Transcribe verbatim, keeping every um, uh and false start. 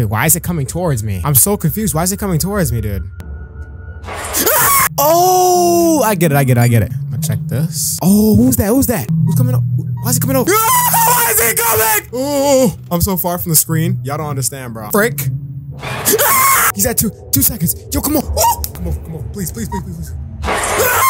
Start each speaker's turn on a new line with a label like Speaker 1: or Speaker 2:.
Speaker 1: Wait, why is it coming towards me? I'm so confused. Why is it coming towards me, dude? Oh, I get it. I get it. I get it. I'm gonna check this. Oh, who's that? Who's that? Who's coming up? Why is it coming over? Why is it coming? Oh, I'm so far from the screen. Y'all don't understand, bro. Frick. He's at two, two seconds. Yo, come on. Woo! Come on, come on. Please, please, please, please, please.